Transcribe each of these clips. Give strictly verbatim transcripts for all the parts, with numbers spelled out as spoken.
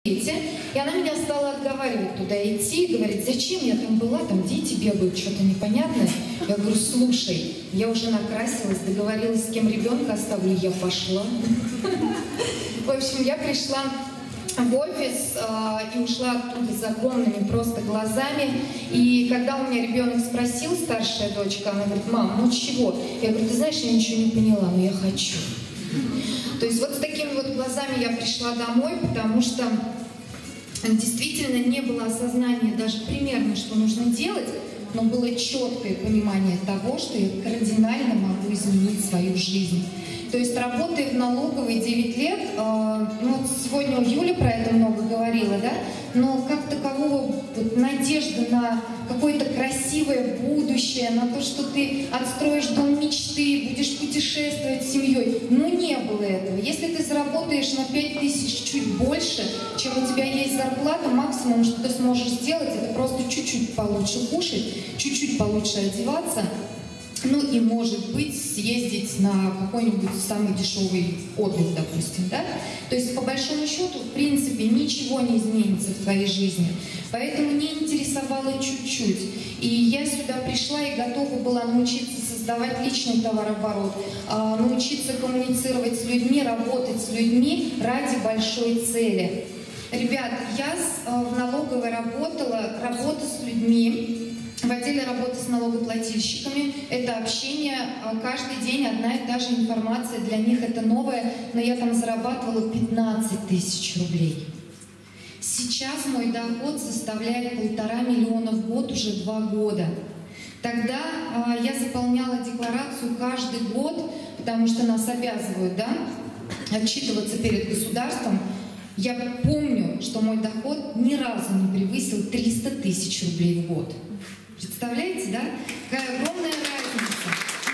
И она меня стала отговаривать туда идти, говорит, зачем я там была, там дети бегают, что-то непонятное. Я говорю, слушай, я уже накрасилась, договорилась, с кем ребенка оставлю, я пошла. В общем, я пришла в офис э, и ушла оттуда с огромными просто глазами. И когда у меня ребенок спросил, старшая дочка, она говорит, мам, ну чего? Я говорю, ты знаешь, я ничего не поняла, но я хочу. То есть вот с такими вот глазами я пришла домой, потому что действительно не было осознания даже примерно, что нужно делать, но было четкое понимание того, что я кардинально могу изменить свою жизнь. То есть, работая в налоговой девять лет, э, ну, сегодня Юля про это много говорила, да, но как такового вот, надежды на какое-то красивое будущее, на то, что ты отстроишь дом мечты, будешь путешествовать с семьей, ну, не было этого. Если ты заработаешь на пять тысяч чуть больше, чем у тебя есть зарплата, максимум, что ты сможешь сделать, это просто чуть-чуть получше кушать, чуть-чуть получше одеваться. Ну и, может быть, съездить на какой-нибудь самый дешевый отдых, допустим, да? То есть, по большому счету, в принципе, ничего не изменится в твоей жизни. Поэтому меня интересовало чуть-чуть. И я сюда пришла и готова была научиться создавать личный товарооборот, научиться коммуницировать с людьми, работать с людьми ради большой цели. Ребят, я в налоговой работала, работа с людьми, в отделе работы с налогоплательщиками, это общение, каждый день одна и та же информация, для них это новое, но я там зарабатывала пятнадцать тысяч рублей. Сейчас мой доход составляет полтора миллиона в год уже два года. Тогда а, я заполняла декларацию каждый год, потому что нас обязывают, да, отчитываться перед государством. Я помню, что мой доход ни разу не превысил триста тысяч рублей в год. Представляете, да? Какая огромная разница.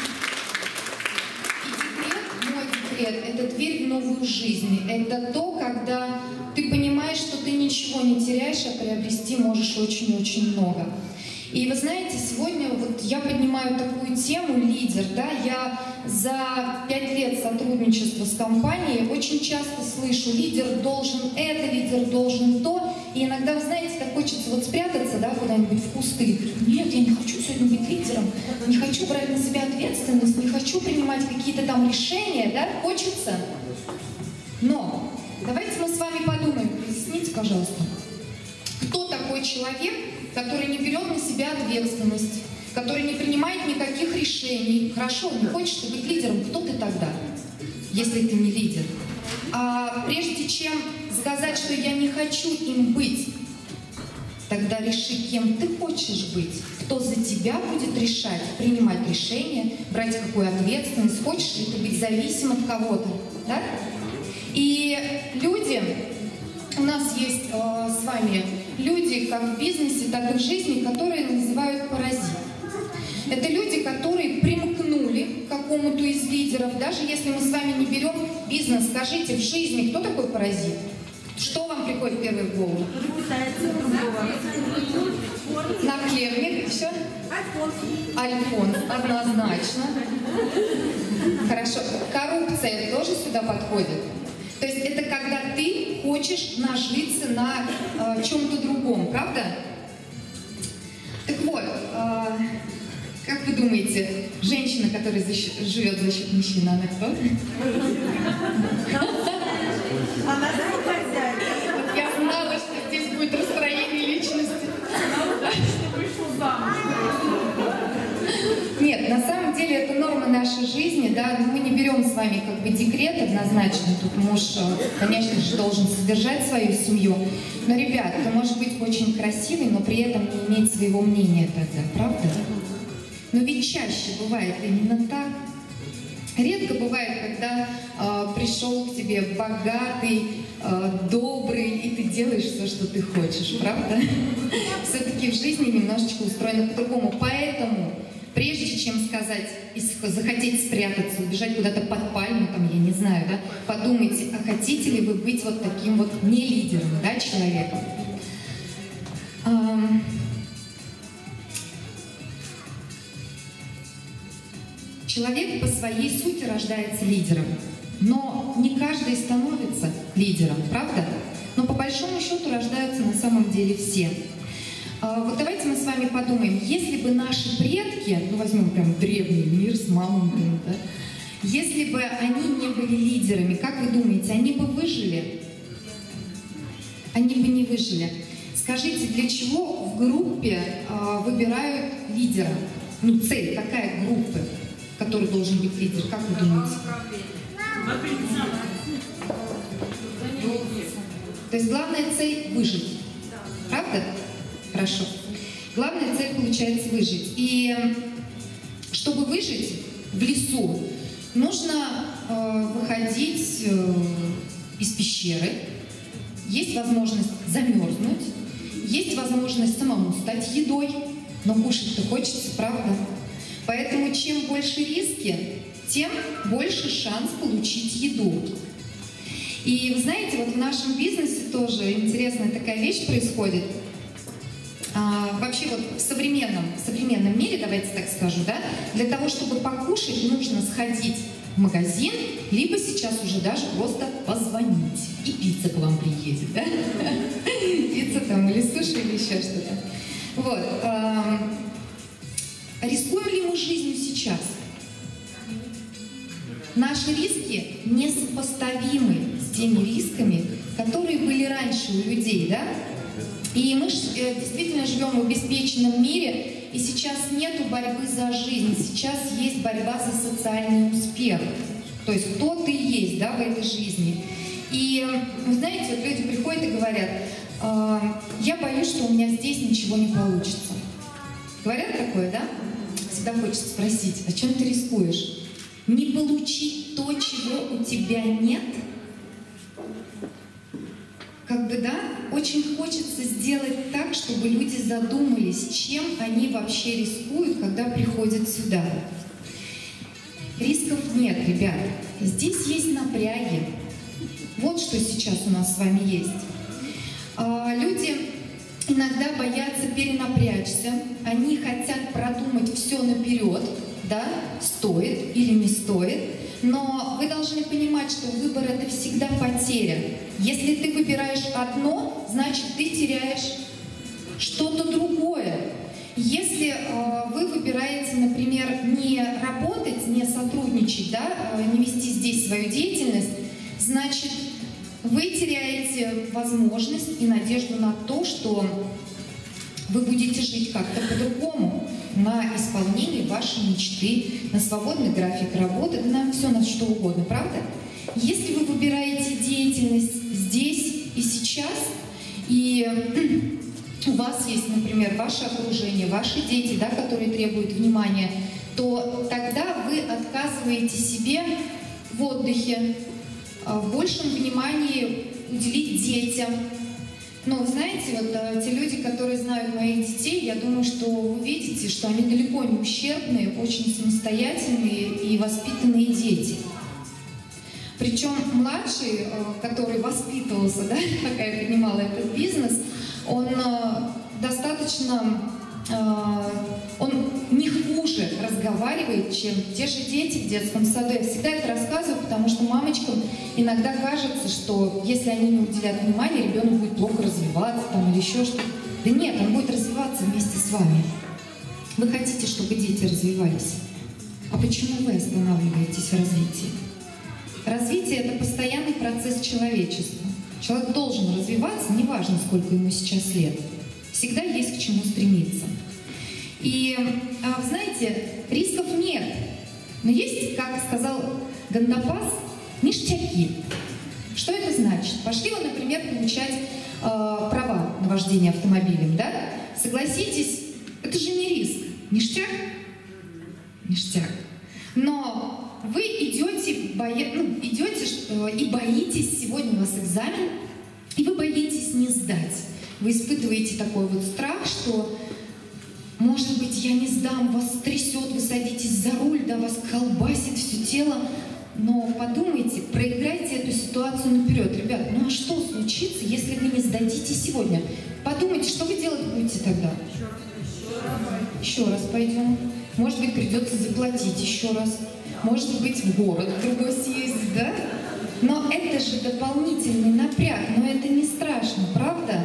И декрет, мой декрет, это дверь в новую жизнь. Это то, когда ты понимаешь, что ты ничего не теряешь, а приобрести можешь очень-очень много. И вы знаете, сегодня вот я поднимаю такую тему лидер, да, я за пять лет сотрудничества с компанией очень часто слышу, лидер должен это, лидер должен то, и иногда, вы знаете, так хочется вот спрятаться, да, куда-нибудь в кусты. Нет, я не хочу сегодня быть лидером, не хочу брать на себя ответственность, не хочу принимать какие-то там решения, да, хочется. Но давайте мы с вами подумаем, разъясните, пожалуйста, кто такой человек, который не берет на себя ответственность, который не принимает никаких решений. Хорошо, не хочешь ты быть лидером, кто ты тогда, если ты не лидер? А прежде чем сказать, что я не хочу им быть, тогда реши, кем ты хочешь быть, кто за тебя будет решать, принимать решения, брать какую ответственность, хочешь ли ты быть зависим от кого-то, да? И люди, у нас есть э, с вами люди, как в бизнесе, так и в жизни, которые называют паразит. Это люди, которые примкнули к какому-то из лидеров. Даже если мы с вами не берем бизнес, скажите, в жизни кто такой паразит? Что вам приходит первое в голову? Наклевник, все? Альфонс, однозначно. Хорошо. Коррупция тоже сюда подходит? То есть это когда ты хочешь нажиться на э, чем-то другом, правда? Так вот, э, как вы думаете, женщина, которая за счет, живет за счет мужчины, она кто? Она хозяйка. Вот я знала, что здесь будет расстроение личности. Что вышел замуж. Нет, на самом деле это норма нашей жизни, да, мы не берем с вами как бы декрет однозначно, тут муж, конечно же, должен содержать свою семью, но, ребят, ты можешь быть очень красивый, но при этом не иметь своего мнения тогда, правда? Но ведь чаще бывает именно так. Редко бывает, когда э, пришел к тебе богатый, э, добрый, и ты делаешь все, что ты хочешь, правда? Все-таки в жизни немножечко устроено по-другому, поэтому прежде чем сказать, захотеть спрятаться, убежать куда-то под пальму, там, я не знаю, да, подумайте, а хотите ли вы быть вот таким вот не лидером, да, человеком? Человек по своей сути рождается лидером, но не каждый становится лидером, правда? но по большому счету рождаются на самом деле все. Вот давайте мы с вами подумаем, если бы наши предки, ну возьмем прям древний мир с мамонтами, да, если бы они не были лидерами, как вы думаете, они бы выжили? Они бы не выжили. Скажите, для чего в группе э, выбирают лидера? Ну, цель, какая группа, который должен быть лидер, как вы думаете? То есть главная цель – выжить. Правда? Хорошо. Главная цель получается выжить. И чтобы выжить в лесу, нужно э, выходить э, из пещеры. Есть возможность замерзнуть, есть возможность самому стать едой, но кушать-то хочется, правда? Поэтому чем больше риски, тем больше шанс получить еду. И вы знаете, вот в нашем бизнесе тоже интересная такая вещь происходит. А, вообще вот в современном, в современном мире, давайте так скажу, да, для того, чтобы покушать, нужно сходить в магазин, либо сейчас уже даже просто позвонить, и пицца к вам приедет, да? Пицца там или суши, или еще что-то. Вот. Рискуем ли мы жизнью сейчас? Наши риски несопоставимы с теми рисками, которые были раньше у людей, да? И мы действительно живем в обеспеченном мире, и сейчас нету борьбы за жизнь, сейчас есть борьба за социальный успех. То есть кто ты есть, да, в этой жизни. И вы знаете, вот люди приходят и говорят, э, я боюсь, что у меня здесь ничего не получится. Говорят такое, да? Всегда хочется спросить, о чем ты рискуешь? Не получить то, чего у тебя нет? Как бы, да, очень хочется сделать так, чтобы люди задумались, чем они вообще рискуют, когда приходят сюда. Рисков нет, ребят. Здесь есть напряги. Вот что сейчас у нас с вами есть. А, люди иногда боятся перенапрячься. Они хотят продумать все наперед, да, стоит или не стоит. Но вы должны понимать, что выбор — это всегда потеря. Если ты выбираешь одно, значит, ты теряешь что-то другое. Если э, вы выбираете, например, не работать, не сотрудничать, да, э, не вести здесь свою деятельность, значит, вы теряете возможность и надежду на то, что вы будете жить как-то по-другому, на исполнение вашей мечты, на свободный график работы, на все, на что угодно, правда? Если вы выбираете деятельность здесь и сейчас, и у вас есть, например, ваше окружение, ваши дети, да, которые требуют внимания, то тогда вы отказываете себе в отдыхе, в большем внимании уделить детям. Но, знаете, вот те люди, которые знают моих детей, я думаю, что вы видите, что они далеко не ущербные, очень самостоятельные и воспитанные дети. Причем младший, который воспитывался, да, пока я поднимала этот бизнес, он достаточно, он не хуже разговаривает, чем те же дети в детском саду. Я всегда это рассказываю, потому что мамочкам иногда кажется, что если они не уделяют внимания, ребенок будет плохо развиваться там, или еще что-то. Да нет, он будет развиваться вместе с вами. Вы хотите, чтобы дети развивались. А почему вы останавливаетесь в развитии? Развитие — это постоянный процесс человечества. Человек должен развиваться, неважно, сколько ему сейчас лет. Всегда есть к чему стремиться. И, а, знаете, рисков нет. Но есть, как сказал Гандапас, ништяки. Что это значит? Пошли вы, например, получать э, права на вождение автомобилем, да? Согласитесь, это же не риск. Ништяк? Ништяк. Но вы идете, боя... ну, идете э, и боитесь, сегодня у вас экзамен, и вы боитесь не сдать. Вы испытываете такой вот страх, что, может быть, я не сдам, вас трясет, вы садитесь за руль, да, вас колбасит все тело. Но подумайте, проиграйте эту ситуацию наперед. Ребят, ну а что случится, если вы не сдадите сегодня? Подумайте, что вы делать будете тогда? Еще раз пойдем. Может быть, придется заплатить еще раз. Может быть, в город другой съездить, да? Но это же дополнительный напряг, но это не страшно, правда?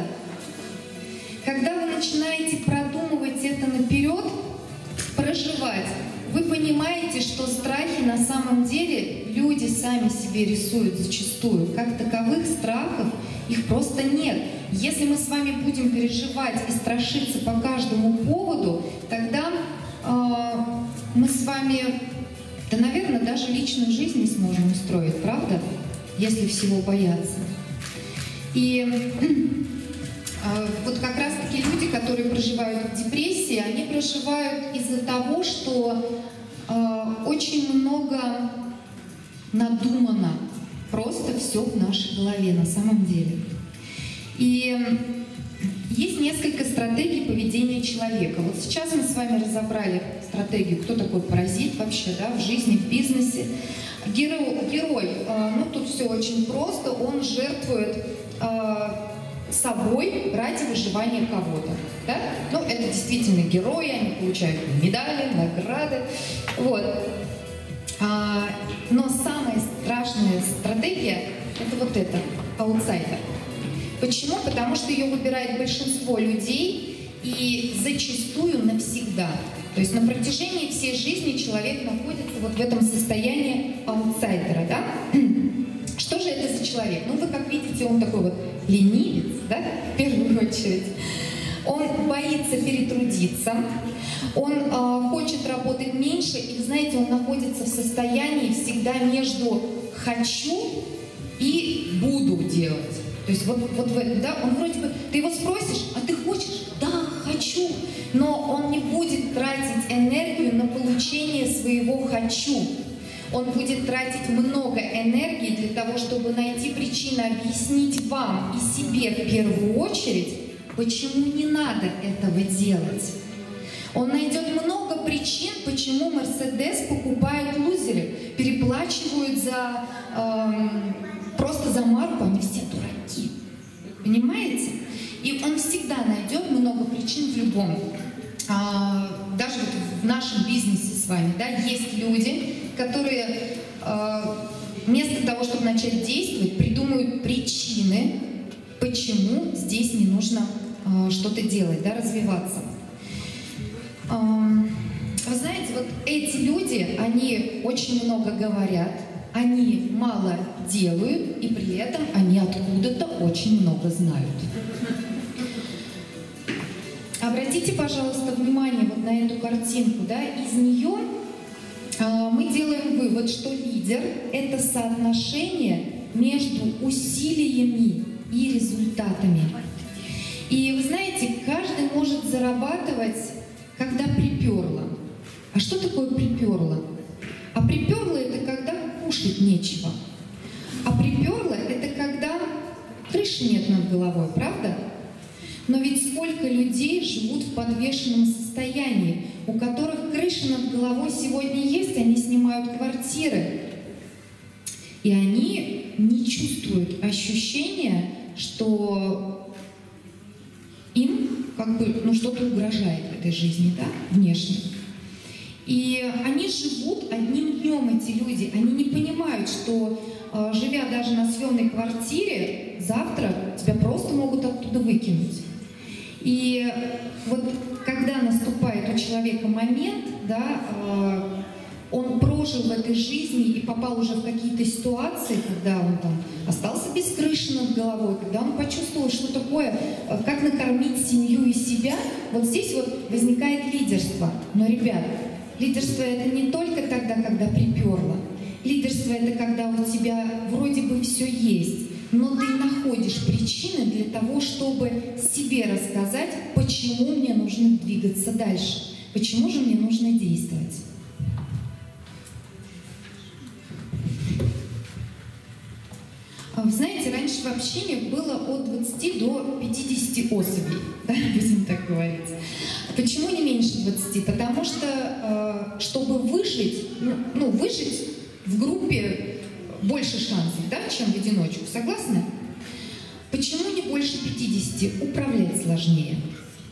Когда вы начинаете продумывать это наперед, проживать, вы понимаете, что страхи на самом деле люди сами себе рисуют зачастую. Как таковых страхов их просто нет. Если мы с вами будем переживать и страшиться по каждому поводу, тогда э, мы с вами, да, наверное, даже личную жизнь не сможем устроить, правда? Если всего бояться. И э, вот как раз-таки люди, которые проживают в депрессии, они проживают из-за того, что э, очень много надумано. Просто все в нашей голове на самом деле. И есть несколько стратегий поведения человека. Вот сейчас мы с вами разобрали стратегию, кто такой паразит вообще, да, в жизни, в бизнесе. Герой, герой, ну тут все очень просто, он жертвует э, собой ради выживания кого-то. Да? Ну, это действительно герои, они получают медали, награды. Вот. А, но самая страшная стратегия – это вот эта, аутсайдер. Почему? Потому что ее выбирает большинство людей и зачастую навсегда. То есть на протяжении всей жизни человек находится вот в этом состоянии аутсайдера. Да? Что же это за человек? Ну, вы как видите, он такой вот ленивец, да, в первую очередь. Он боится перетрудиться, он э, хочет работать меньше, и, знаете, он находится в состоянии всегда между «хочу» и «буду делать». То есть вот, вот в этом, да, он вроде бы, ты его спросишь, а ты хочешь? Да, хочу. Но он не будет тратить энергию на получение своего «хочу». Он будет тратить много энергии для того, чтобы найти причину, объяснить вам и себе в первую очередь, почему не надо этого делать. Он найдет много причин, почему Мерседес покупают лузеры, переплачивают за, эм, просто за марку, они все дураки. Понимаете? И он всегда найдет много причин в любом. А, даже вот в нашем бизнесе с вами, да, есть люди, которые а, вместо того, чтобы начать действовать, придумывают причины, почему здесь не нужно а, что-то делать, да, развиваться. А, вы знаете, вот эти люди, они очень много говорят, они мало делают, и при этом они откуда-то очень много знают. Обратите, пожалуйста, внимание вот на эту картинку, да, из нее э, мы делаем вывод, что лидер – это соотношение между усилиями и результатами. И вы знаете, каждый может зарабатывать, когда приперло. А что такое приперло? А приперло – это когда кушать нечего. А приперло – это когда крыши нет над головой, правда? Но ведь сколько людей живут в подвешенном состоянии, у которых крыша над головой сегодня есть, они снимают квартиры. И они не чувствуют ощущения, что им как бы, ну, что-то угрожает в этой жизни, да, внешне. И они живут одним днем, эти люди. Они не понимают, что, живя даже на съемной квартире, завтра тебя просто могут оттуда выкинуть. И вот когда наступает у человека момент, да, он прожил в этой жизни и попал уже в какие-то ситуации, когда он там остался без крыши над головой, когда он почувствовал, что такое, как накормить семью и себя, вот здесь вот возникает лидерство. Но, ребят, лидерство — это не только тогда, когда приперло. Лидерство — это когда у тебя вроде бы все есть, но ты находишь причины для того, чтобы себе рассказать, почему мне нужно двигаться дальше, почему же мне нужно действовать. Вы знаете, раньше в общине было от двадцати до пятидесяти особей, да, будем так говорить. Почему не меньше двадцати? Потому что, чтобы выжить, ну, выжить в группе больше шансов, да, чем в одиночку. Согласны? Почему не больше пятидесяти? Управлять сложнее.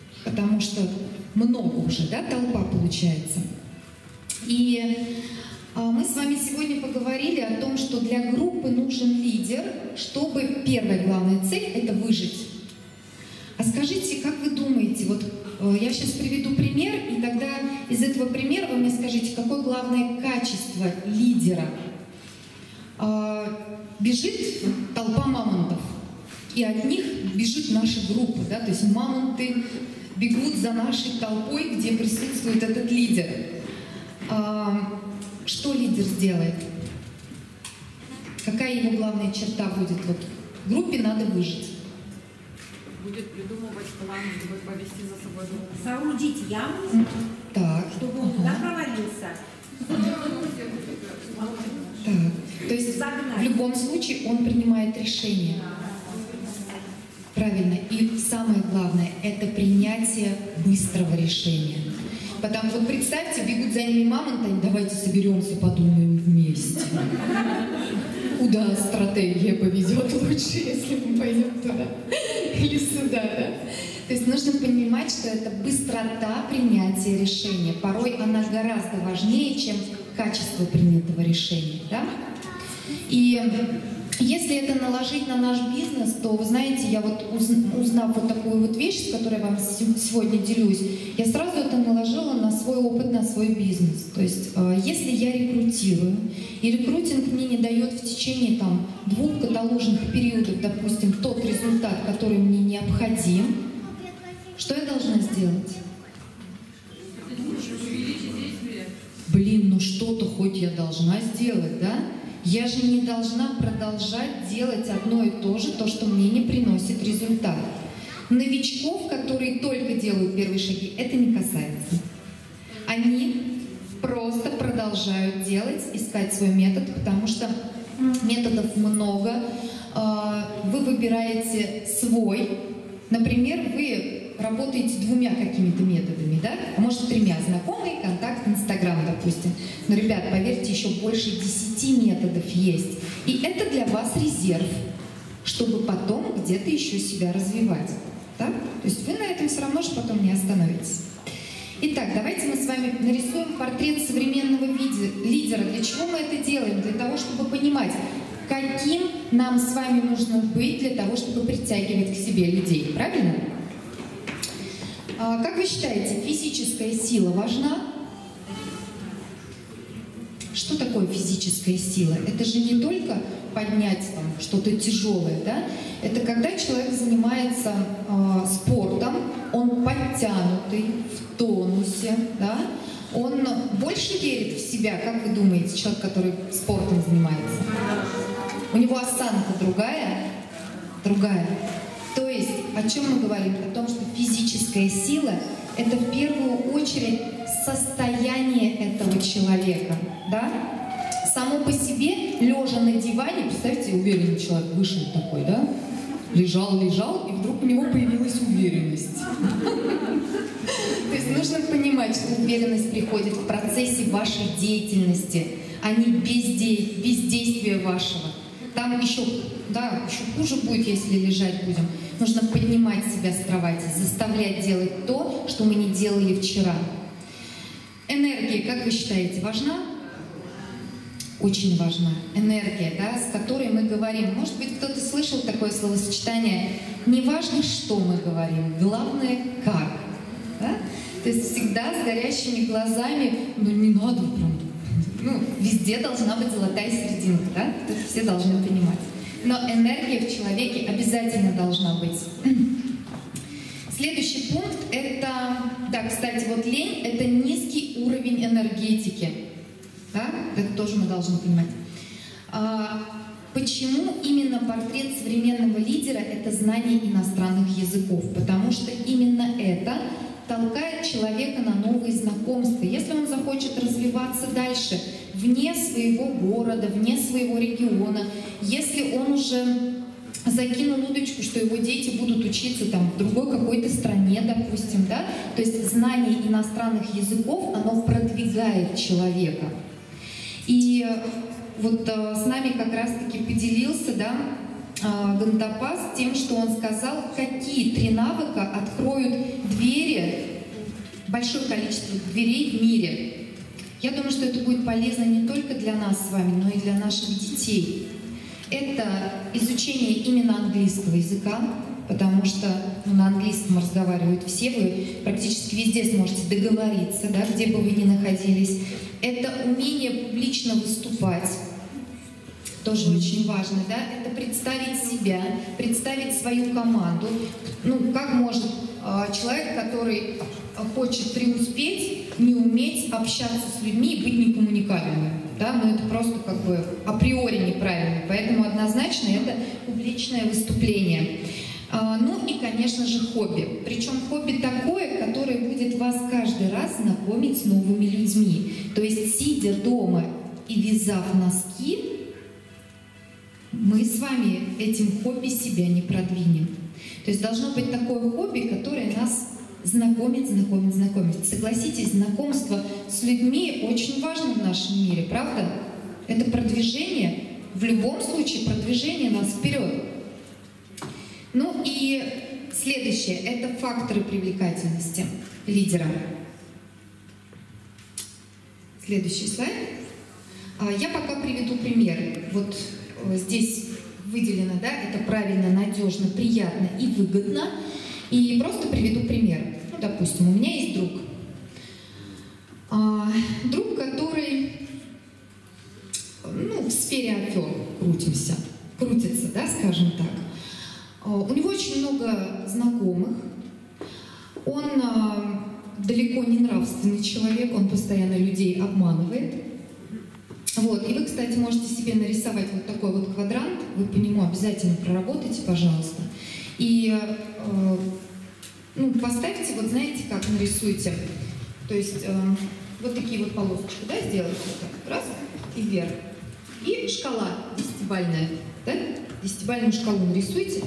Потому что много уже, да, толпа получается. И Мы с вами сегодня поговорили о том, что для группы нужен лидер, чтобы первая главная цель – это выжить. А скажите, как вы думаете, вот я сейчас приведу пример, и тогда из этого примера вы мне скажите, какое главное качество лидера? Бежит толпа мамонтов, и от них бежит наша группа, да? То есть мамонты бегут за нашей толпой, где присутствует этот лидер. Что лидер сделает? Какая его главная черта будет? Вот в группе надо выжить. Будет придумывать план, чтобы повести за собой группу. Соорудить яму, так. чтобы он туда провалился. Так. То есть в любом случае он принимает решение. Правильно. И самое главное – это принятие быстрого решения. Потому что, вот представьте, бегут за ними мамонты, давайте соберемся, подумаем вместе. Куда стратегия повезет лучше, если мы пойдем туда или сюда, да? То есть нужно понимать, что это быстрота принятия решения. Порой она гораздо важнее, чем качество принятого решения, да? И если это наложить на наш бизнес, то, вы знаете, я вот узнав вот такую вот вещь, с которой я вам сегодня делюсь, я сразу это наложила на свой опыт, на свой бизнес. То есть, если я рекрутирую, и рекрутинг мне не дает в течение там, двух каталожных периодов, допустим, тот результат, который мне необходим, что я должна сделать? Блин, ну что-то хоть я должна сделать, да? Я же не должна продолжать делать одно и то же, то, что мне не приносит результат. Новичков, которые только делают первые шаги, это не касается. Они просто продолжают делать, искать свой метод, потому что методов много. Вы выбираете свой. Например, вы работаете двумя какими-то методами, да? А может, тремя. Знакомый, контакт, Инстаграм, допустим. Но, ребят, поверьте, еще больше десяти методов есть. И это для вас резерв, чтобы потом где-то еще себя развивать. Да? То есть вы на этом все равно же потом не остановитесь. Итак, давайте мы с вами нарисуем портрет современного лидера. Для чего мы это делаем? Для того, чтобы понимать, каким нам с вами нужно быть для того, чтобы притягивать к себе людей. Правильно? А, как вы считаете, физическая сила важна? Что такое физическая сила? Это же не только поднять там что-то тяжелое, да? Это когда человек занимается э, спортом, он подтянутый, в тонусе, да? Он больше верит в себя, как вы думаете, человек, который спортом занимается? У него осанка другая? Другая. То есть, о чем мы говорим? О том, что физическая сила – это в первую очередь состояние этого человека, да? Само по себе, лежа на диване, представьте, уверенный человек вышел такой, да? Лежал, лежал, и вдруг у него появилась уверенность. То есть нужно понимать, что уверенность приходит в процессе вашей деятельности, а не бездействия вашего. Там еще, да, еще хуже будет, если лежать будем. Нужно поднимать себя с кровати, заставлять делать то, что мы не делали вчера. Энергия, как вы считаете, важна? Очень важна. Энергия, да, с которой мы говорим. Может быть, кто-то слышал такое словосочетание «не важно, что мы говорим, главное, как». Да? То есть всегда с горящими глазами, ну не надо прям, ну, везде должна быть золотая серединка, да? Это все должны понимать. Но энергия в человеке обязательно должна быть. Следующий пункт – это, да, кстати, вот лень – это низкий уровень энергетики. Да? Это тоже мы должны понимать. А, почему именно портрет современного лидера – это знание иностранных языков? Потому что именно это толкает человека на новые знакомства. Если он захочет развиваться дальше, вне своего города, вне своего региона, если он уже закинул удочку, что его дети будут учиться там в другой какой-то стране, допустим, да, то есть знание иностранных языков, оно продвигает человека. И вот а, с нами как раз-таки поделился, да, а, Гандапас тем, что он сказал, какие три навыка откроют двери, большое количество дверей в мире. Я думаю, что это будет полезно не только для нас с вами, но и для наших детей. Это изучение именно английского языка, потому что ну, на английском разговаривают все, вы практически везде сможете договориться, да, где бы вы ни находились. Это умение публично выступать, тоже очень важно, да, это представить себя, представить свою команду. Ну, как может э, человек, который хочет преуспеть, не уметь общаться с людьми и быть некоммуникабельным, да, но это просто как бы априори неправильно, поэтому однозначно это публичное выступление. А, ну и, конечно же, хобби. Причем хобби такое, которое будет вас каждый раз знакомить с новыми людьми. То есть, сидя дома и вязав носки, мы с вами этим хобби себя не продвинем. То есть должно быть такое хобби, которое нас знакомит, знакомит, знакомит. Согласитесь, знакомство с людьми очень важно в нашем мире, правда? Это продвижение, в любом случае продвижение нас вперед. Ну и следующее, это факторы привлекательности лидера. Следующий слайд. Я пока приведу пример. Вот здесь выделено, да, это правильно, надежно, приятно и выгодно. И просто приведу пример. Ну, допустим, у меня есть друг. А, друг, который ну, в сфере афер крутимся, крутится, да, скажем так. А, у него очень много знакомых. Он а, далеко не нравственный человек, он постоянно людей обманывает. Вот. И вы, кстати, можете себе нарисовать вот такой вот квадрант, вы по нему обязательно проработайте, пожалуйста. И э, ну, поставьте, вот знаете, как нарисуйте, то есть э, вот такие вот полосочки, да, сделайте вот так, раз, и вверх. И шкала десятибалльная, да, десятибалльную шкалу нарисуйте.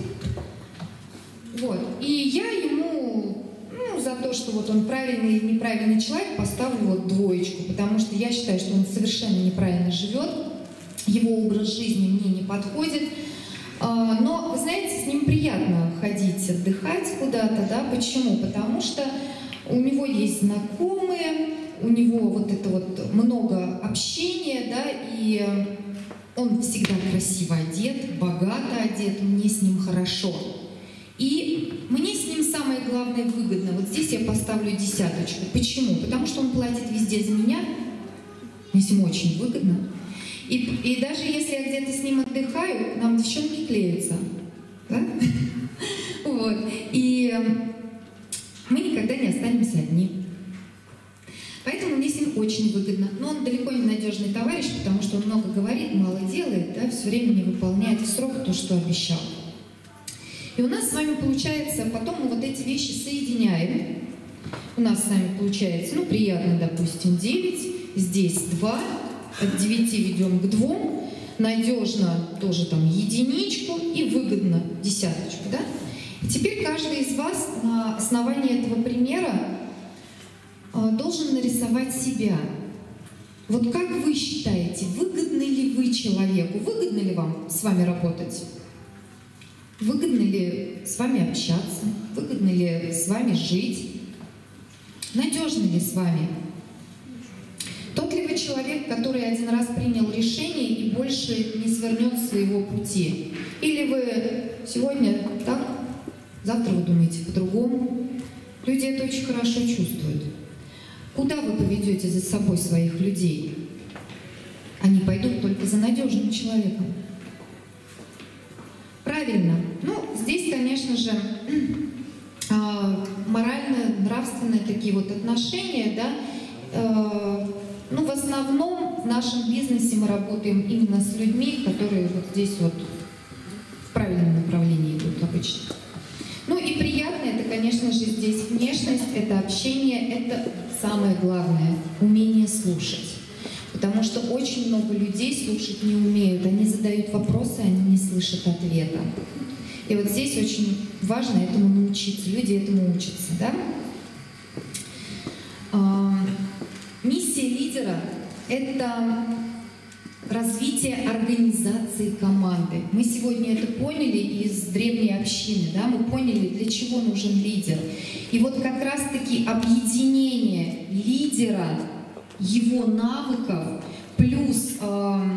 Вот, и я ему, ну, за то, что вот он правильный или неправильный человек, поставлю вот двоечку, потому что я считаю, что он совершенно неправильно живет, его образ жизни мне не подходит. Но, вы знаете, с ним приятно ходить, отдыхать куда-то, да, почему? Потому что у него есть знакомые, у него вот это вот много общения, да, и он всегда красиво одет, богато одет, мне с ним хорошо. И мне с ним самое главное выгодно. Вот здесь я поставлю десяточку. Почему? Потому что он платит везде за меня, мне с ним очень выгодно. И, и даже если я где-то с ним отдыхаю, нам девчонки клеются. Да? Вот. И мы никогда не останемся одни. Поэтому мне с ним очень выгодно. Но он далеко не надежный товарищ, потому что он много говорит, мало делает, да, все время не выполняет в срок то, что обещал. И у нас с вами получается, потом мы вот эти вещи соединяем. У нас с вами получается, ну, приятно, допустим, девять, здесь два. От девяти ведем к двум, надежно тоже там единичку и выгодно десяточку, да? И теперь каждый из вас на основании этого примера должен нарисовать себя. Вот как вы считаете, выгодны ли вы человеку, выгодно ли вам с вами работать? Выгодно ли с вами общаться? Выгодно ли с вами жить? Надежно ли с вами? Тот ли вы человек, который один раз принял решение и больше не свернет с своего пути? Или вы сегодня так, завтра вы думаете по-другому? Люди это очень хорошо чувствуют. Куда вы поведете за собой своих людей? Они пойдут только за надежным человеком. Правильно. Ну, здесь, конечно же, морально, нравственные такие вот отношения, да. Ну, в основном в нашем бизнесе мы работаем именно с людьми, которые вот здесь вот в правильном направлении идут обычно. Ну и приятно, это, конечно же, здесь внешность, это общение, это самое главное, умение слушать. Потому что очень много людей слушать не умеют, они задают вопросы, они не слышат ответа. И вот здесь очень важно этому научиться, люди этому учатся, да? Миссия лидера – это развитие организации команды. Мы сегодня это поняли из древней общины, да? Мы поняли, для чего нужен лидер. И вот как раз-таки объединение лидера его навыков плюс, э,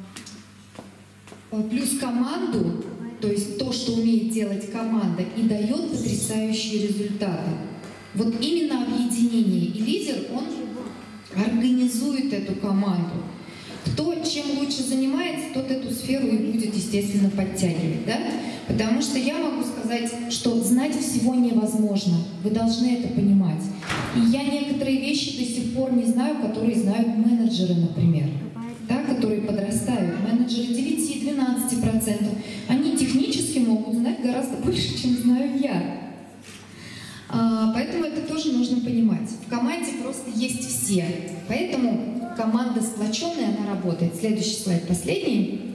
плюс команду, то есть то, что умеет делать команда, и дает потрясающие результаты. Вот именно объединение. И лидер, он организует эту команду. Кто чем лучше занимается, тот эту сферу и будет, естественно, подтягивать. Да? Потому что я могу сказать, что знать всего невозможно. Вы должны это понимать. И я некоторые вещи до сих пор не знаю, которые знают менеджеры, например. Да, которые подрастают. Менеджеры девять-двенадцать процентов. Они технически могут знать гораздо больше, чем знаю я. А, поэтому это тоже нужно понимать. В команде просто есть все. Поэтому команда сплоченная, она работает. Следующий слайд, последний.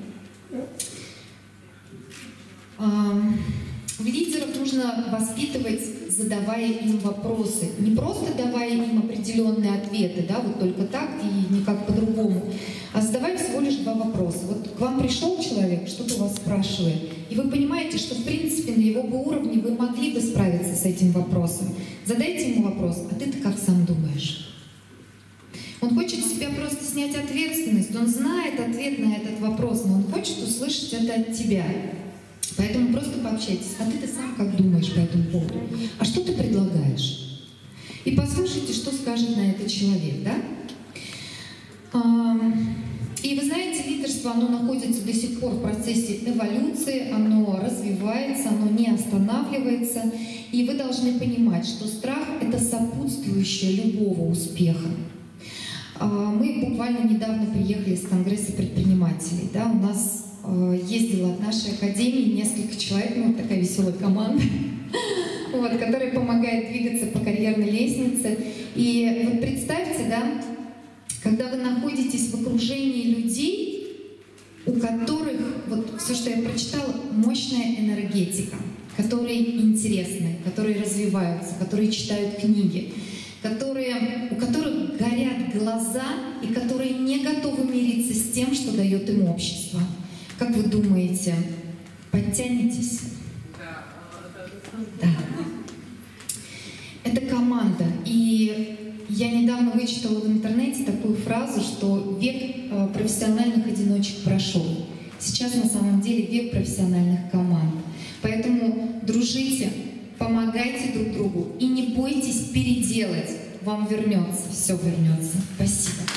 А, лидеров нужно воспитывать, задавая им вопросы. Не просто давая им определенные ответы, да, вот только так и никак по-другому, а задавая всего лишь два вопроса. Вот к вам пришел человек, что-то у вас спрашивает, и вы понимаете, что в принципе на его бы уровне вы могли бы справиться с этим вопросом. Задайте ему вопрос: а ты-то как сам думаешь? Он хочет с себя просто снять ответственность, он знает ответ на этот вопрос, но он хочет услышать это от тебя. Поэтому просто пообщайтесь. А ты-то сам как думаешь по этому поводу? А что ты предлагаешь? И послушайте, что скажет на это человек, да? И вы знаете, лидерство, оно находится до сих пор в процессе эволюции, оно развивается, оно не останавливается. И вы должны понимать, что страх — это сопутствующее любого успеха. Мы буквально недавно приехали с Конгресса предпринимателей. Да? У нас ездила от нашей академии несколько человек, ну, вот такая веселая команда, вот, которая помогает двигаться по карьерной лестнице. И вот представьте, да, когда вы находитесь в окружении людей, у которых, вот все, что я прочитала, мощная энергетика, которые интересны, которые развиваются, которые читают книги, которые, у которых горят глаза и которые не готовы мириться с тем, что дает им общество. Как вы думаете, подтянетесь? Да. Это команда. И я недавно вычитала в интернете такую фразу, что век профессиональных одиночек прошел. Сейчас на самом деле век профессиональных команд. Поэтому дружите, помогайте друг другу и не бойтесь переделать. Вам вернется, все вернется. Спасибо.